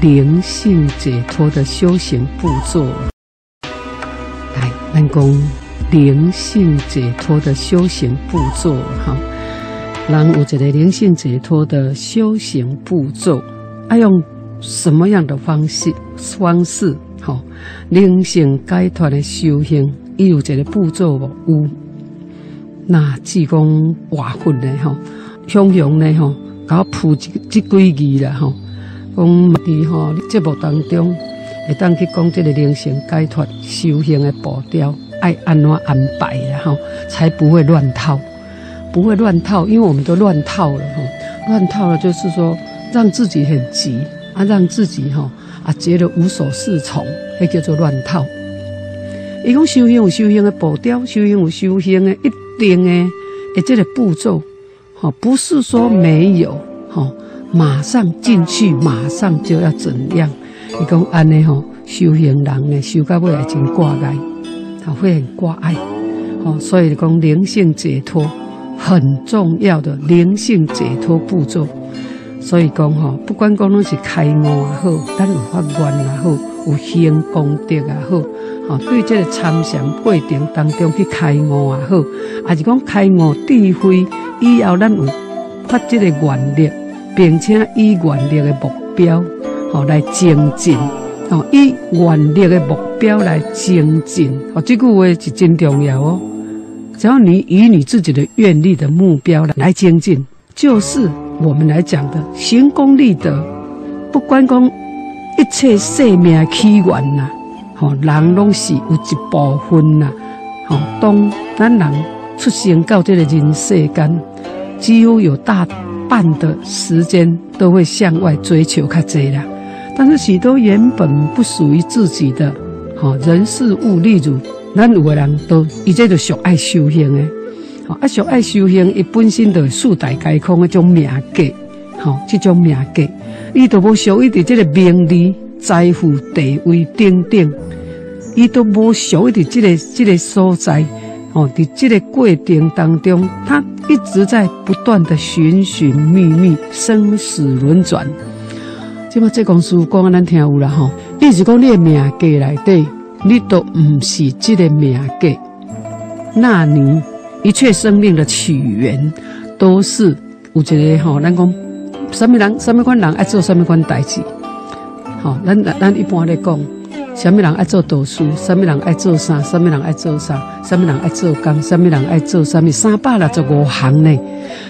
灵性解脱的修行步骤。来，咱讲灵性解脱的修行步骤哈。人有一个灵性解脱的修行步骤，要用什么样的方式？好，灵性解脱的修行，伊有一个步骤无？有。那只讲话分的吼，向呢吼，甲我铺这几字啦吼。讲伫吼节目当中，会当去讲这个灵性解脱修行的步调，爱安怎安排啦吼，才不会乱套。不会乱套，因为我们都乱套了哈。乱套了就是说，让自己很急啊，让自己觉得无所适从，那叫做乱套。伊讲修行有修行的步调，修行有修行的一定的这个步骤，不是说没有马上进去，马上就要怎样。伊讲安尼修行人呢，修到尾会真挂碍，会很挂碍。所以讲灵性解脱。很重要的灵性解脱步骤，所以讲不管讲拢是开悟也好，咱有法愿也好，有行功德也好，对这个参禅过程当中去开悟也好，还是讲开悟智慧以后，咱有发这个愿力，并且以愿力的目标来精进，以愿力的目标来精进，这句话是真重要哦。只要你以你自己的愿力的目标来精进，就是我们来讲的行功立德。不管讲一切生命起源呐，人拢是有一部分呐。当咱人出生到这个人世间，几乎有大半的时间都会向外追求较多啦。但是许多原本不属于自己的人事物，例如。咱有个人都，伊这就属爱修行的，属爱修行，伊本身就四大皆空的种命格，这种命格，伊都无属于伫这个名利、财富、地位等等，伊都无属于伫这个所在，伫这个过程当中，他一直在不断的寻寻觅觅，生死轮转。即么这公司讲咱听有啦意思讲你的命格内底。你都不是这个命格，那你一切生命的起源都是有一个咱讲什么款人爱做什么款代志，咱一般来讲，什么人爱做导师，什么人爱做啥，什么人爱做啥，什么人爱做工，什么人爱做什么，365行呢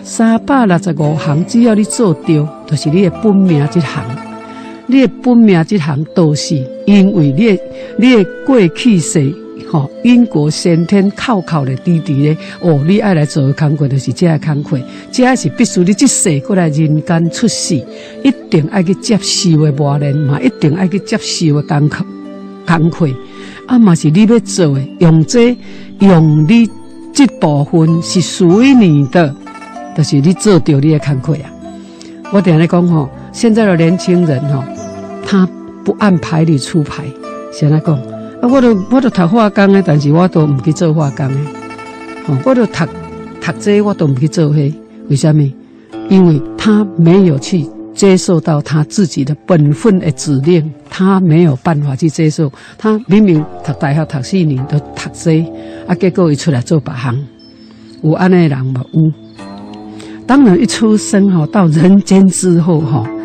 ，365行，只要你做对，就是你的本命这行。你的本命这行都是因为你的过去世因果先天靠的滴滴咧，你爱来做的工作就是这个工作，这是必须你这世过来人间出世，一定爱去接受的磨练嘛，一定爱去接受的工作，嘛是你要做的，用你这部分是属于你的，就是你做到你的工作啊。我等下讲现在的年轻人他不按牌理出牌，是安怎讲？我都读化工的，但是我都唔去做化工的。我都读这我都唔去做迄，为什么？因为他没有去接受到他自己的本分的指令，他没有办法去接受。他明明读大学读4年都读这，结果伊出来做别行，有安尼的人嘛有。当然，一出生到人间之后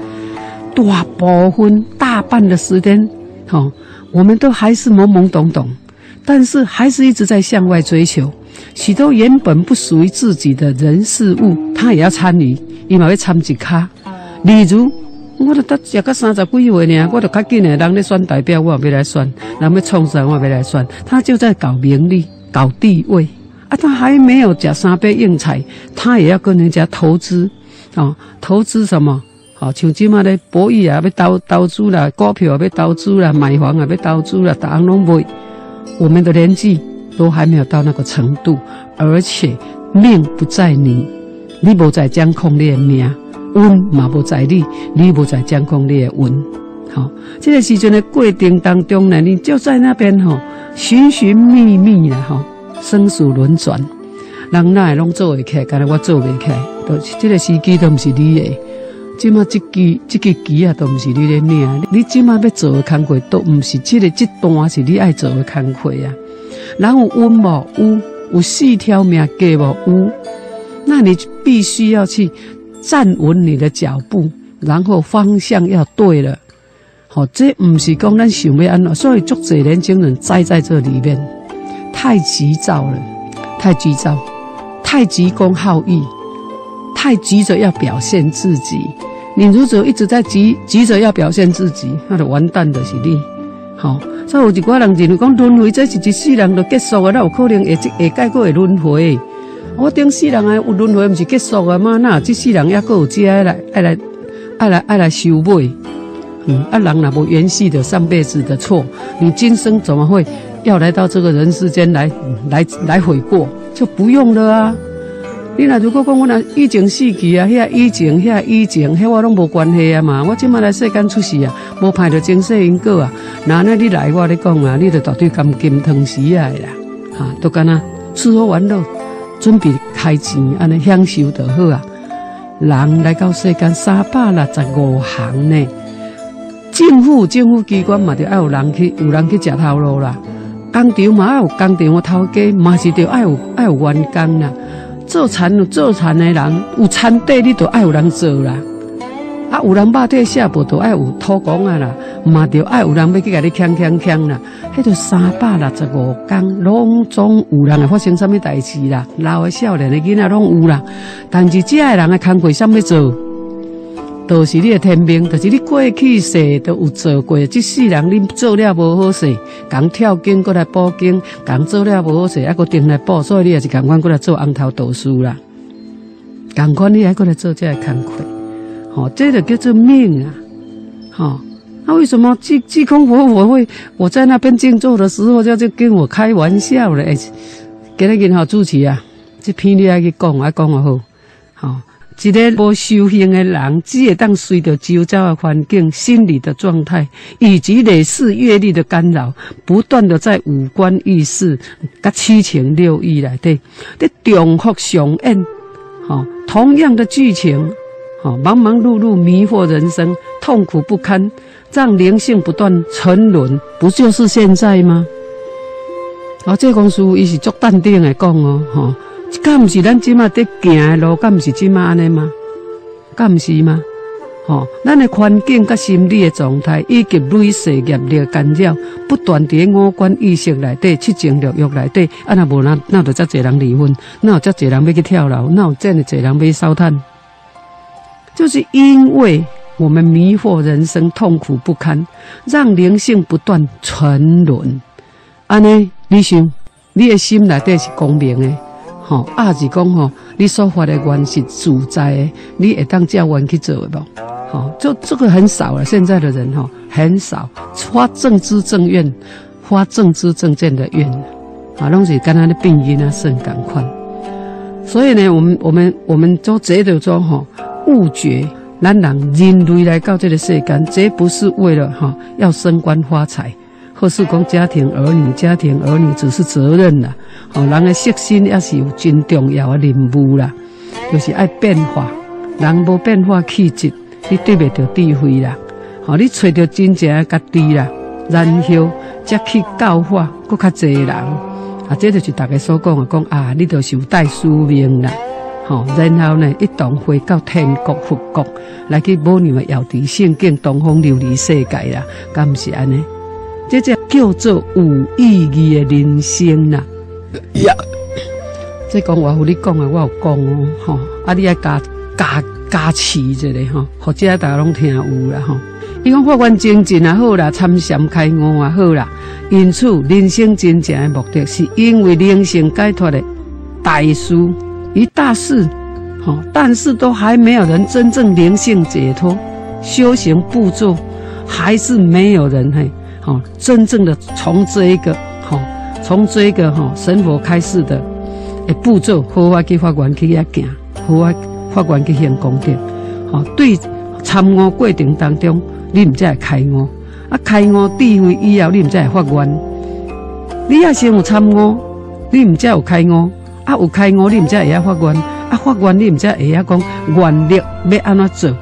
大半的时间我们都还是懵懵懂懂，但是还是一直在向外追求许多原本不属于自己的人事物，他也要参与，伊嘛要参一卡。例如，我都食到30几岁呢，我都较紧的，人咧选代表，我也要来选；人要创啥，我也要来选。他就在搞名利、搞地位他还没有吃3杯硬菜，他也要跟人家投资投资什么？像即马咧博弈啊，要投资啦，股票要投资啦，买房啊要投资啦，大家拢买。我们的年纪都还没有到那个程度，而且命不在你，你无在掌控你的命，运嘛无在你，你无在掌控你的运。这个时阵的过程当中呢，你就在那边寻寻觅觅啦生死轮转，人哪会拢做会起来，干那我做袂起来，这个时机都不是你的。 即马这支旗啊，都毋是你咧领，你即马要做的工课，都毋是这段是你爱做的工课啊。人有运无？有4条命计无？有。那你必须要去站稳你的脚步，然后方向要对了。好，这毋是讲咱想要安怎，所以足侪年轻人栽在这里面，太急躁了，太急躁，太急功好义，太急着要表现自己。你如果一直在急着要表现自己，那就完蛋的是你。好，所以有一寡人认为讲轮回这是一世人就结束了，那有可能下届还会轮回。我顶世人有轮回，不是结束了吗？那这世人还佫有这爱来修尾。人若无延续的上辈子的错，你今生怎么会要来到这个人世间来悔过？就不用了啊！你若如果讲我若以前死去啊，以前，迄我拢无关系啊嘛。我即摆来世间出世啊，无派着前世因果啊。那你来我咧讲啊，你就绝对甘金汤匙啊啦，都干那吃喝玩乐，准备开钱，安尼享受就好啊。人来到世间365行呢，政府机关嘛，就爱有人去食头路啦。工厂嘛爱有工厂的头家，嘛是就爱有员工啦。做田的人有田地，你就爱有人做啦。啊，有人肉体下步，就爱有土工啊啦，嘛就爱有人要去甲你锵啦。迄就365工，拢总有人会发生什么代志啦？老的、少年的囡仔拢有啦。但是这个人的工课啥物做？就是你的天命，就是你过去世都有做过。这世人你做了无好势，讲跳经过来补经，讲做了无好势，还佫定来补，所以你也是共款过来做红头导师啦。共款你还过来做这个工课，这就叫做命啊！那为什么济公佛我在那边静坐的时候就跟我开玩笑了？今日好主持啊，这篇你爱去讲，讲好，一个无修行的人，只会当随着周遭的环境、心理的状态，以及累世阅历的干扰，不断的在五官意识、甲七情六欲内底，在重复上演。同样的剧情，忙忙碌碌，迷惑人生，痛苦不堪，让灵性不断沉沦，不就是现在吗？这公司伊是足淡定的讲哦，敢毋是咱即马在行的路，敢毋是即马安尼吗？敢毋是吗？咱的环境甲心理的状态，以及累世业力的干扰，不断伫五官意识内底、七情六欲内底，若无哪有遮侪人离婚？哪有遮侪人要去跳楼？哪有这么侪人要烧炭？就是因为我们迷惑人生，痛苦不堪，让灵性不断沉沦。安尼，你想，你的心内底是光明的。是讲你所发的愿是自在的，你会当照愿去做的无？就这个很少了，现在的人很少发正知正愿、发正知正见的愿，拢是跟他的病因啊甚赶快。所以呢，我们都觉得说悟觉，咱人类来到这个世间，这不是为了要升官发财。或是讲家庭儿女只是责任啦，人的色心也是有真重要的任务啦，就是爱变化，人无变化气质，你对不着智慧啦，你找到真正的家己啦，然后才去教化更较侪人，这就是大家所讲的讲你就是有带使命啦，然后呢一同回到天国佛国，来去母娘的遥地圣境东方琉璃世界啦，敢毋是安尼？这叫做有意义的人生啦。这讲我和你讲的，我有讲你爱加持一下或者大家拢听有啦伊讲法官精进也好啦，参禅开悟也好啦。因此，人生真正的目的，是因为灵性解脱的大事一大事，但是都还没有人真正灵性解脱，修行步骤还是没有人真正的从这一个神佛开示的步骤，好法去法院去遐行，好法院去行功德。对参悟过程当中，你唔才会开悟，开悟智慧以后，你唔才会发愿。你也先有参悟，你唔才有开悟，有开悟你唔才会晓发愿，发愿你唔才会晓讲愿力要安怎做，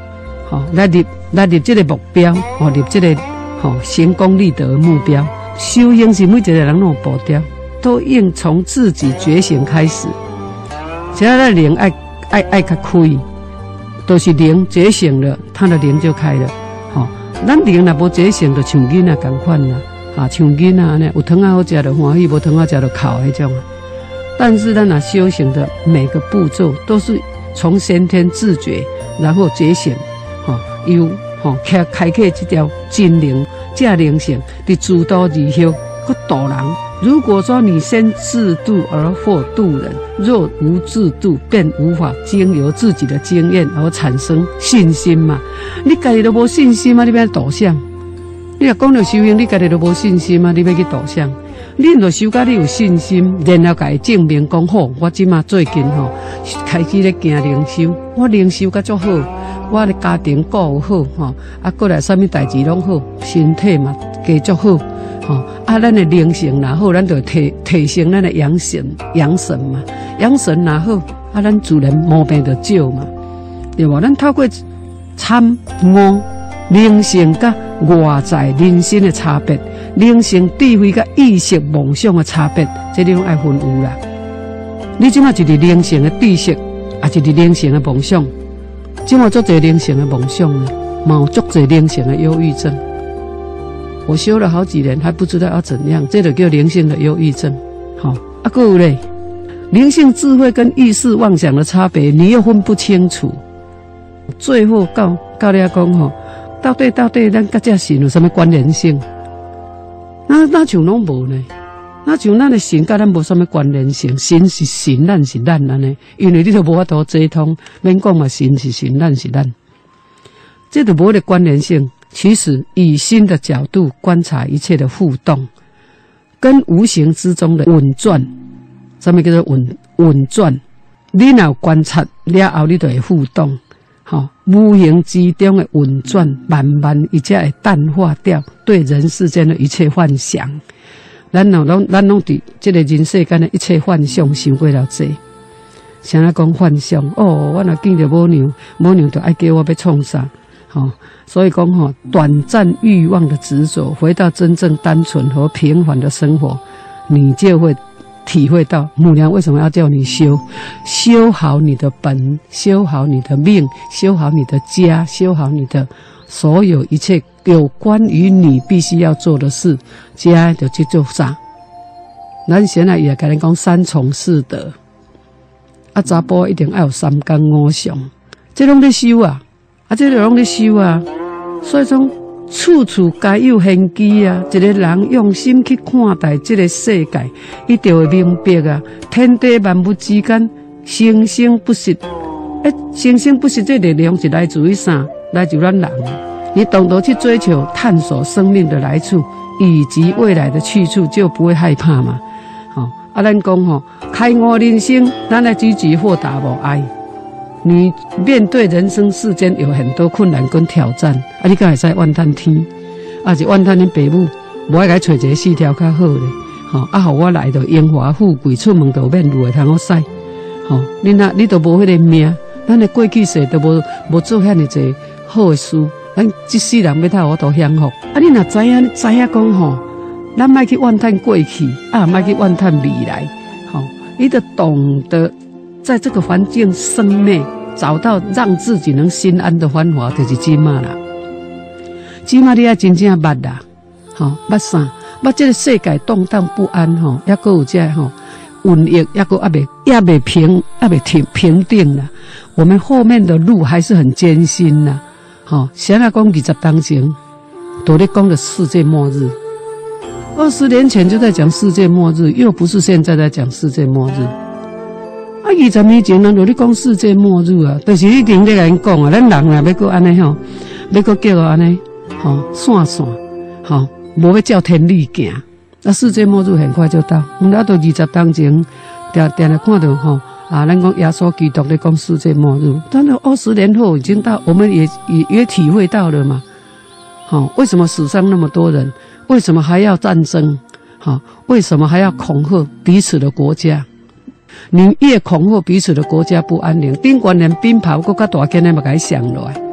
来立这个目标，立这个成功立德的目标。修行是每一个人都有步调，都应从自己觉醒开始。只要那灵爱较开，都是灵觉醒了，他的灵就开了。咱灵若无觉醒，就像囡仔同款啦。像囡仔安尼，有汤仔好食就欢喜，无汤仔食就哭迄种。但是咱若修行的每个步骤，都是从先天自觉，然后觉醒，由开启这条真灵、正灵性的自度而后，去度人。如果说你先自度而后度人，若无自度，便无法经由自己的经验而产生信心嘛。你家己都无信心啊，你要度啥？你若讲到修行，你家己都无信心啊，你要去度啥？你若修甲你有信心，然后家己证明讲好，我即马最近开始咧行灵修，我灵修甲足好，我的家庭顾好过来啥物代志拢好，身体嘛加足好。咱的灵性若好，咱就提升咱的养神嘛，养神若好，咱自然毛病就少嘛，对吧？咱透过参悟灵性甲外在人生的差别，灵性智慧甲意识梦想的差别，这你拢爱分有啦。你即马就是灵性的知识，也就是灵性的梦想。即马足侪灵性的梦想呢，嘛有足侪灵性的忧郁症。我修了好几年，还不知道要怎样，这就叫灵性的忧郁症。还有咧，灵性智慧跟意识妄想的差别，你又分不清楚。最后到你讲到底咱甲这神有什么关联性？那像拢无呢？那像咱的神甲咱无什么关联性？神是神，咱是咱安尼，因为你都无法度接通，免讲嘛，神是神，咱是咱，这都无的关联性。其实以心的角度观察一切的互动，跟无形之中的运转，什么叫做运转？你若观察了后，你就会互动。无形之中的运转，慢慢一才会淡化掉对人世间的一切幻想。咱拢伫这个人世间的一切幻想想过了济。像咱讲幻想，我若见着母娘就爱叫我要创啥。所以讲短暂欲望的执着，回到真正单纯和平凡的生活，你就会体会到母娘为什么要叫你修好你的本，修好你的命，修好你的家，修好你的所有一切有关于你必须要做的事，家就去做啥。咱现在也跟人讲三从四德，查甫一定要有三纲五常，这拢在修啊。这个拢咧修啊，所以讲处处该有玄机啊。一个人用心去看待这个世界，伊就会明白啊，天地万物之间生生不息。生生不息这力量是来自于啥？来自于咱人。你懂得去追求、探索生命的来处以及未来的去处，就不会害怕嘛。咱讲开悟人生，咱来积极豁达无碍。你面对人生世间有很多困难跟挑战，你敢会使怨叹天，是怨叹恁爸母，无爱甲找一个四条较好咧，互我来就荣华富贵，出门就免路会通好驶，你都无迄个命，咱的过去世都无做遐尼济好的事，咱这世人要讨我都享福。你若知影讲咱莫去怨叹过去，莫去怨叹未来，你就懂得在这个环境生内找到让自己能心安的方法，就是即马啦。即马你要真正捌啦，捌啥？捌这个世界动荡不安还佫有这瘟疫，还佫也未平定啦。我们后面的路还是很艰辛啦。现在讲20当前，都在讲的世界末日。20年前就在讲世界末日，又不是现在在讲世界末日。20年前人就咧讲世界末日啊，但是一定咧甲因讲啊，咱人啦要搁安尼要搁叫安尼散，无要照天理行。世界末日很快就到，我们都20当前，定来看到咱讲耶稣基督咧讲世界末日，但是20年后已经到，我们也体会到了嘛。为什么死伤那么多人？为什么还要战争？为什么还要恐吓彼此的国家？你越恐吓彼此的国家不安宁，顶关连鞭炮搁较大间的嘛，甲伊上落来。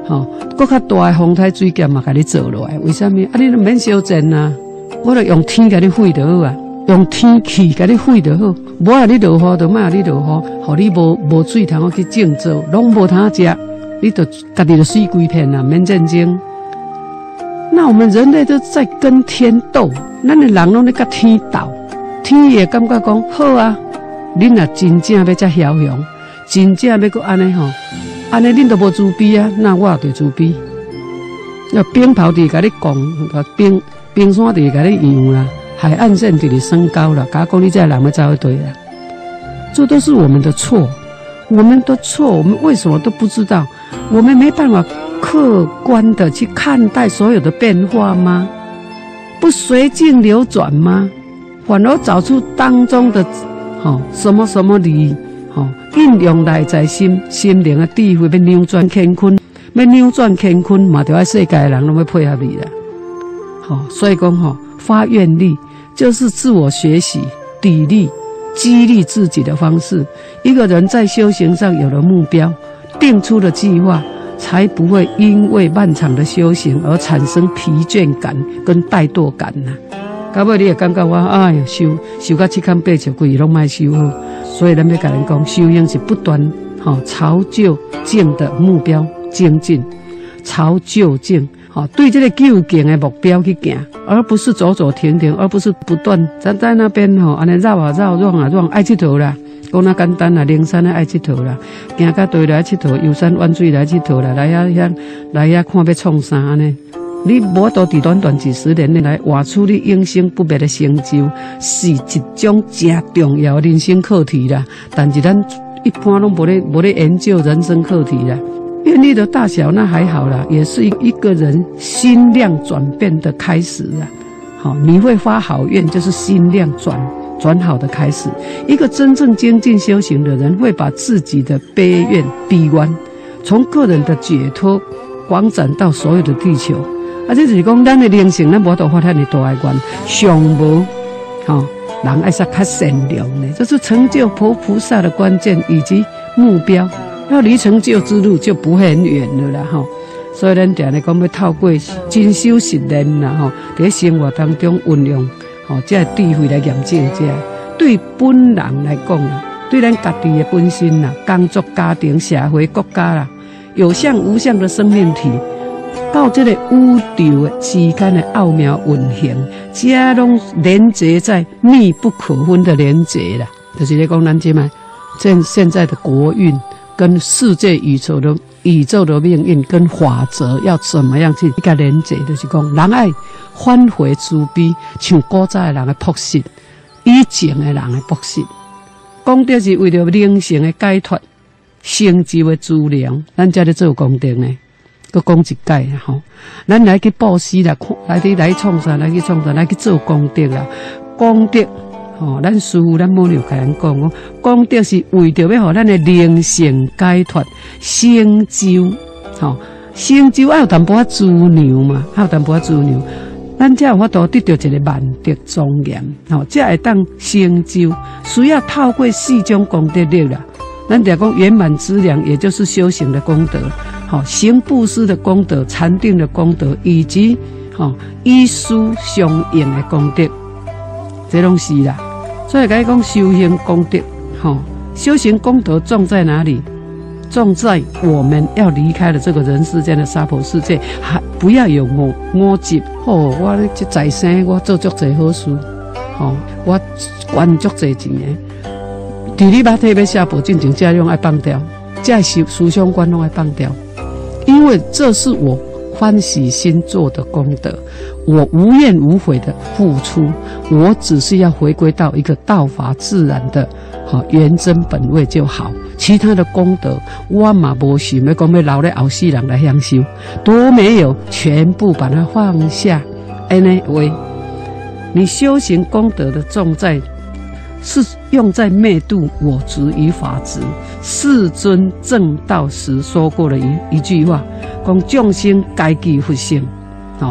搁较大的风台水剑嘛，甲你做落来。为什么？你都免修正啊，我著用天甲你废就好啊，用天气甲你废就好。无啊，你落雨就莫你落雨，互你无水通去种植，拢无通食，你就家己就死规片啊，免战争。那我们人类都在跟天斗，咱的人拢在甲天斗，天也感觉讲好啊，恁若真正要遮骁雄，真正要搁安尼吼，安尼恁都无自卑啊，那我就自卑。要冰雹伫甲你讲，冰山伫甲你扬啦，海岸线伫你升高了，甲讲你这人要走一堆啦，这都是我们的错，我们的错，我们为什么都不知道？我们没办法客观的去看待所有的变化吗？不随境流转吗？反而找出当中的什么什么理，应用内在心灵的智慧，要扭转乾坤，要扭转乾坤嘛，就要世界的人拢要配合你啦。所以讲发愿力就是自我学习、砥砺、激励自己的方式。一个人在修行上有了目标，定出了计划，才不会因为漫长的修行而产生疲倦感跟怠惰感呐。到尾你会感觉我哎呀修到七坎八尺规拢卖修好，所以咱要甲人讲，修行是不断朝就境的目标精进，朝就境。对这个究竟的目标去行，而不是走走停停，而不是不断在那边安尼绕啊绕、转啊转，爱佚佗啦。讲那简单啦，灵山爱佚佗啦，行到对来佚佗，游山玩水来佚佗啦，来遐看要创啥安尼。你无都伫短几十年来画出你永生不灭的成就，是一种真重要的人生课题啦。但是咱一般拢无咧研究人生课题啦。愿力的大小那还好啦，也是一个人心量转变的开始啊。你会发好愿，就是心量转好的开始。一个真正精进修行的人，会把自己的悲愿闭关，从个人的解脱广展到所有的地球。这就是讲，咱的灵性，咱无度发展的大爱愿，上无人爱说较善良的，这是成就佛菩萨的关键以及目标。要离成就之路就不会很远了啦所以咱常咧讲要透过真修实练啦在生活当中运用这智慧来验证这。对本人来讲啦，对咱家己的本身啦，工作、家庭、社会、国家啦，有相无相的生命体，到这个宇宙的之间的奥妙运行，这拢连结在密不可分的连结啦。就是咧讲咱现在的国运。跟世界宇宙的命运跟法则要怎么样去一个连结，就是讲人爱返回慈悲，像古早的人的朴实，以前的人的朴实，功德是为了灵性的解脱、成就的资粮，咱才咧做功德呢。佮讲一解咱来去布施啦，来创啥，来去做功德啦，功德。咱师父、咱母娘甲咱讲功德是为着要互咱的灵性解脱、成就，成就要有淡薄仔资粮嘛，要有淡薄仔资粮，咱才有法度得到一个万德庄严，才会当成就。需要透过4种功德力啦，咱讲圆满资粮，也就是修行的功德，行布施的功德、禅定的功德，以及依书相应的功德，这拢是啦。所以讲修行功德，修行功德重在哪里？重在我们要离开了这个人世间的娑婆世界，还不要有我执。我这在生我做足侪好事，我捐足侪钱的。伫你把体要下步进前，这样爱放掉，这思想观拢爱放掉，因为这是我欢喜心做的功德，我无怨无悔的付出，我只是要回归到一个道法自然的原真本位就好。其他的功德我嘛无想要讲要留咧后世人来享受，都没有，全部把它放下。Anyway， 你修行功德的重在是用在灭度我执与法执。世尊正道时说过了一句话，讲众生该具佛性，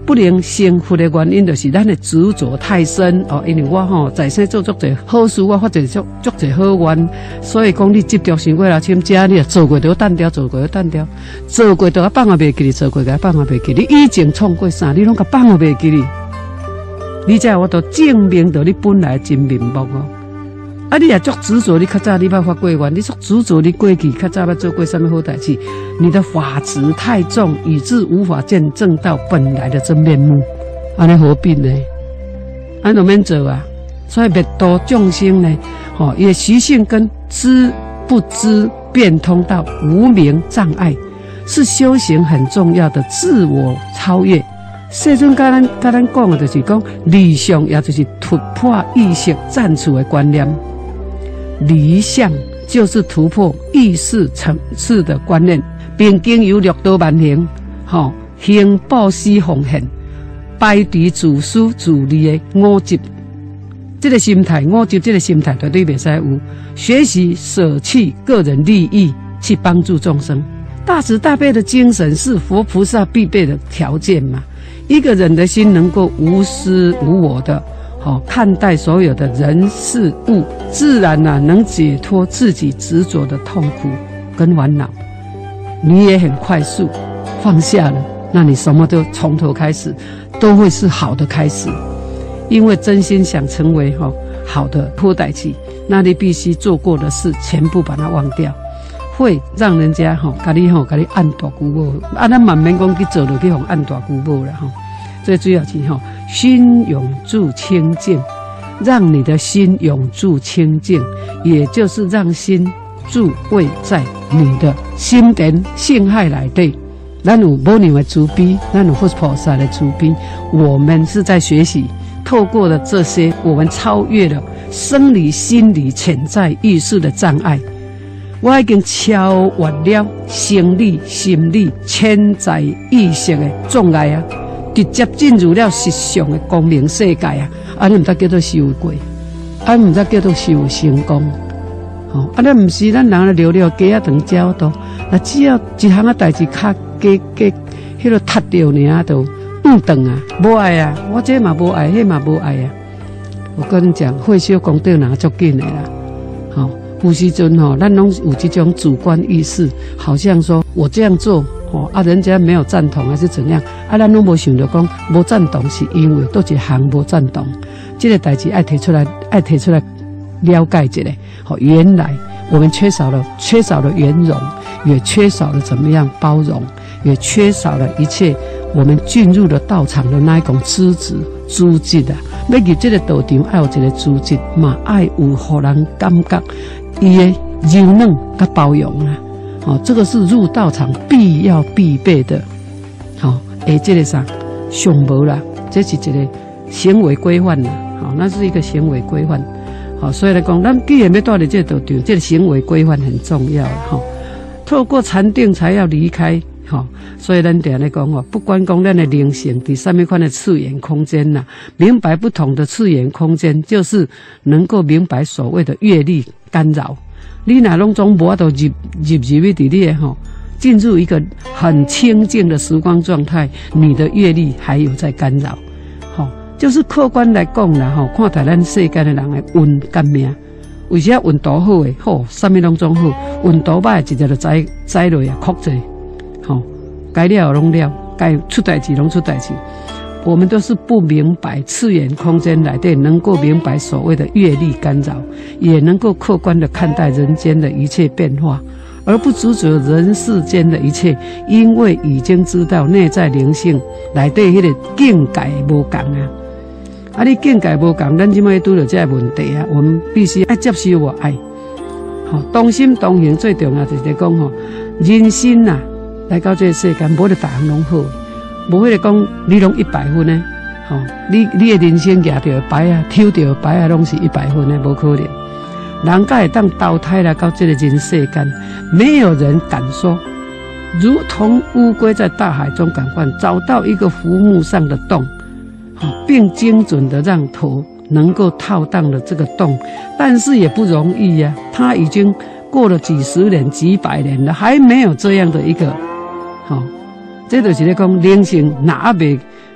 不能幸福的原因，就是咱的执着太深哦。因为我在生做足侪好事，我发觉足侪好愿，所以讲你执着想过了，请假你做过就单调，做过就单调，做过就放啊袂记哩，做过就放啊袂记哩。以前创过啥，你拢甲放啊袂记哩。你才我都证明到你本来真面目哦。啊，你也足执着，你较早你捌发过愿，你足执着你过去较早捌做过什么好代志，你的法执太重，以致无法见证到本来的真面目。安尼何必呢？安怎免做啊？所以灭度众生呢，也习性跟知不知变通到无明障碍，是修行很重要的自我超越。世尊甲咱讲的就是讲理想，也就是突破意识暂处的观念。理想就是突破意识层次的观念，并经由六道万行，行布施奉献，排除自私自利的五执。这个心态，五执这个心态绝对袂使有。学习舍弃个人利益，去帮助众生。大慈大悲的精神是佛菩萨必备的条件嘛。一个人的心能够无私无我的看待所有的人事物，自然能解脱自己执着的痛苦跟烦恼。你也很快速放下了，那你什么都从头开始，都会是好的开始。因为真心想成为好的好代志，那你必须做过的事全部把它忘掉，会让人家给你按大鼓舞，咱慢慢讲去做落去按大鼓舞了最主要是心永驻清净，让你的心永驻清净，也就是让心驻位在你的心田性海内底。咱有无量的慈悲，咱有佛菩萨的慈悲，我们是在学习。透过了这些，我们超越了生理、心理、潜在意识的障碍。我已经超越了生理、心理、潜在意识的障碍啊！直接进入了实相的光明世界啊！安尼唔得叫做修过，安唔得叫做修成功。安尼唔是咱人聊聊鸡啊长鸟多，那只要一项代志较迄个踢掉尔都。等啊，无爱啊，我这嘛无爱，迄嘛无爱啊。我跟你讲，会修功德人足紧的啦。有时阵咱拢有这种主观意识，好像说我这样做，人家没有赞同还是怎样，咱拢无想到讲无赞同是因为多一项无赞同。这个代志爱提出来了解一下。原来我们缺少了圆融，也缺少了怎么样包容，也缺少了一切。我们进入了道场的那一种资质、资质啊，要入这个道场，要有一个资质嘛，要有互人感觉伊的柔软甲包容啊。这个是入道场必备的。这个啥上无啦，这是一个行为规范啦。那是一个行为规范。所以来讲，咱既然要带入这个道场，这个行为规范很重要啦。透过禅定才要离开。所以咱常咧讲不管讲咱的灵性伫什么款的次元空间明白不同的次元空间，就是能够明白所谓的业力干扰。你若拢总无法度入去伫你的进入一个很清净的时光状态，你的业力还有在干扰。就是客观来讲啦，看待咱世间的人的运跟命。为啥运道好的什么拢总好，运道歹直接就栽落哭者。该了拢了，该出代志拢出代志。我们都是不明白次元空间内底能够明白所谓的业力干扰，也能够客观的看待人间的一切变化，而不执着人世间的一切，因为已经知道内在灵性内底迄个境界无共啊！你境界无共，咱即摆拄到这个问题啊，我们必须爱接受我爱。同心同行最重要就是讲人心来到这个世间，无得大项拢好，无迄个讲你拢100分呢。你的人生举着牌啊，抽着牌啊，拢是100分的，无可能。人才会当投胎来到这个人世间，没有人敢说，如同乌龟在大海中赶快找到一个浮木上的洞，并精准的让头能够套到了这个洞，但是也不容易呀。他已经过了几十年、几百年了，还没有这样的一个。这就是咧讲灵性哪未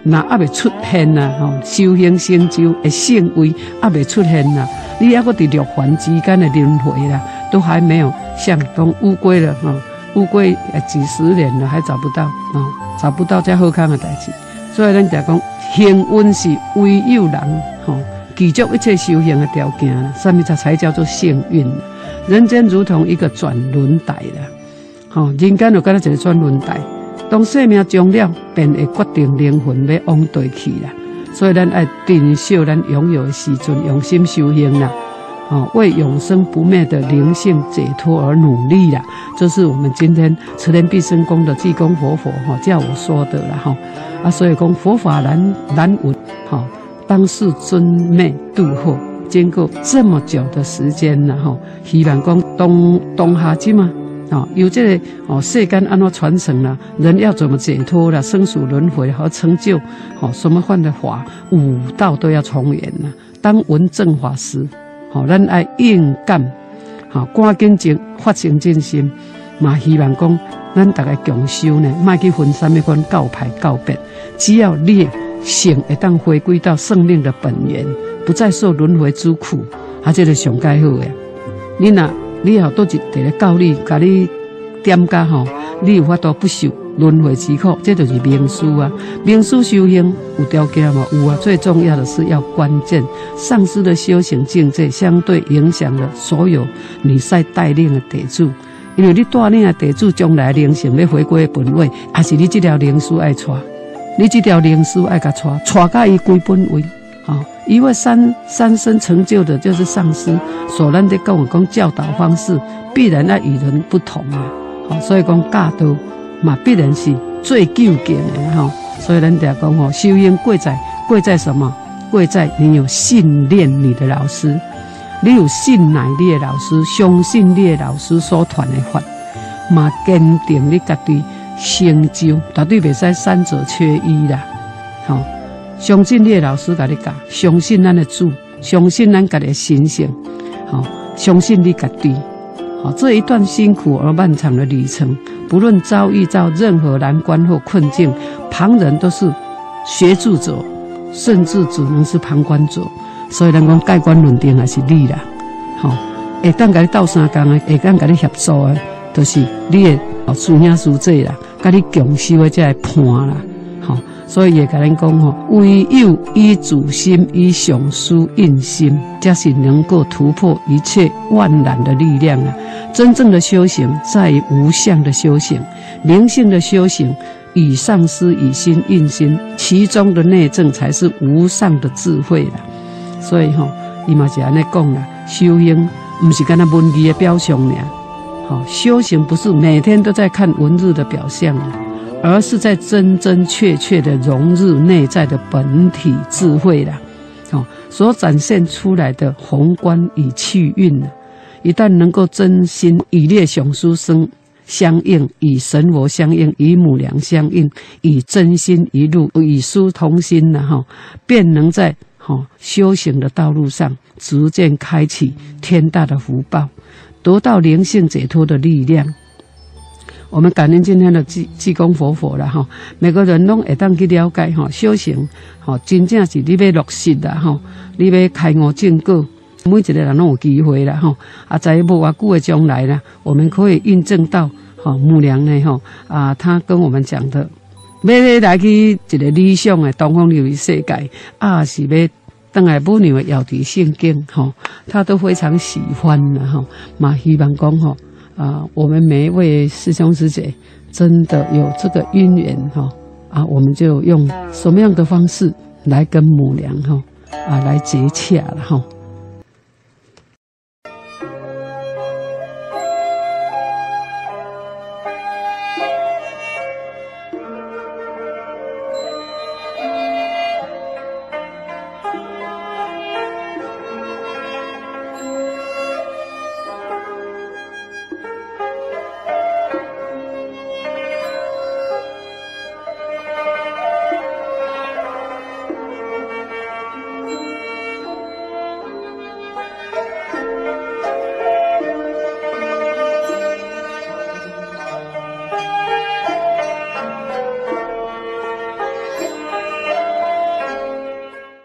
那还未出现呐，吼，修行成就的圣位还未出现呐，你还搁伫六凡之间的轮回啦，都还没有像讲乌龟了哈，乌龟几十年了还找不到啊，找不到才好康的代志。所以咱就讲，幸运是唯有人吼，具足一切修行的条件啦，什么才叫做幸运？人间如同一个转轮带啦，吼，人间就敢若一个转轮带。当生命终了，便会决定灵魂要往对去啦。所以咱爱珍惜咱拥有的时阵，用心修行啦，为永生不灭的灵性解脱而努力啦。这是我们今天慈莲必生宫的济公活佛叫我说的啦所以讲佛法难闻当世尊昧度后，经过这么久的时间啦希望讲当下之嘛。有这个世间安怎传承啦，人要怎么解脱啦，生死轮回和成就什么样的法，五道都要重演啦。当闻正法时，咱爱应感，赶紧就发生真心，嘛希望讲咱大家共修呢，莫去分什么款教派教别，只要你性会当回归到生命的本源，不再受轮回之苦，这个上介好呀。你也多一个教你，甲你点加你有法度不受轮回之苦，这就是明师啊。明师修行有条件嘛？有啊。最重要的是要关键，上师的修行境界相对影响了所有你在带领的弟子，因为你带领的弟子将来灵性要回归本位，还是你这条灵师爱带，你这条灵师爱甲带到伊归本位。因为三生成就的就是上师，所咱在跟我讲教导方式必然要与人不同啊，所以讲教导嘛必然是最究竟的所以咱就讲修行贵在什么？贵在你有信念你的老师，你有信赖你的老师，相信你的老师所传的法，嘛坚定你家己成就，绝对袂使三者缺一啦，相信你的老师甲你教，相信咱的主，相信咱家己的神性，相信你家己。这一段辛苦而漫长的旅程，不论遭遇到任何难关或困境，旁人都是协助者，甚至只能是旁观者。所以咱讲盖棺论定还是你啦，会当甲你斗相共的，会当甲你协助的，就是你的师兄师姐啦，甲你共修的这个伴啦。所以也甲咱讲唯有以主心，以上师印心，才是能够突破一切万难的力量啊！真正的修行在于无相的修行，灵性的修行，以上师以心印心，其中的内证才是无上的智慧啦。所以伊嘛是安尼讲啦，修行不是干那文字的表象尔，修行不是每天都在看文字的表象啊。而是在真真切切的融入内在的本体智慧啦，所展现出来的宏观与气运一旦能够真心与列上师生相应，与神佛相应，与母娘相应，以真心一路与师同心便能在修行的道路上逐渐开启天大的福报，得到灵性解脱的力量。我们感恩今天的济公活佛啦每个人拢会当去了解修行真正是你要落实啦你要开悟正果，每一个人拢有机会啦在无偌久的将来啦，我们可以印证到母娘呢他跟我们讲的，要来去一个理想的东方琉璃世界是要当来母娘的遥知圣经他都非常喜欢啦嘛希望讲我们每一位师兄师姐真的有这个因缘我们就用什么样的方式来跟母娘来接洽了